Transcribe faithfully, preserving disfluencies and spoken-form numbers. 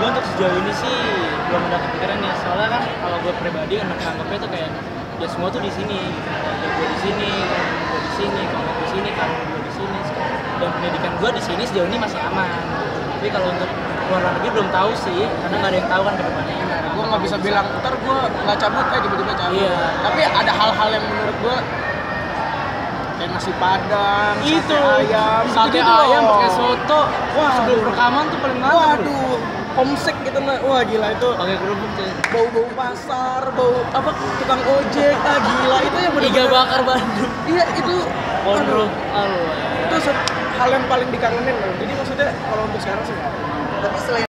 gue untuk sejauh ini sih belum ada kepikiran ya, soalnya kan kalau gue pribadi kan nganggapnya tuh kayak ya semua tuh di sini, ya gue di sini, gue di sini, kamu di sini, kamu gue di sini, dan pendidikan gue di sini sejauh ini masih aman. Tapi kalau untuk luar negeri belum tahu sih, karena nggak ada yang tahu kan ke depannya. Gue nggak bisa bilang ntar gue nggak cabut kayak tiba-tiba cabut. Iya. Tapi ada hal-hal yang menurut gue kayak nasi padang, Itu sate ayam, sate gitu-gitu ayam loh. pakai soto, Wah, sebelum aduh. rekaman tuh paling mantap. Waduh, homesick gitu nah. Wah gila itu. Pakai kerupuk tuh. Bau-bau pasar, bau apa tukang ojek, ah gila itu yang Iga bener-bener. bakar Bandung. Iya itu. Pondro. Aduh, itu hal yang paling dikangenin loh. Jadi maksudnya kalau untuk sekarang sih. Tapi selain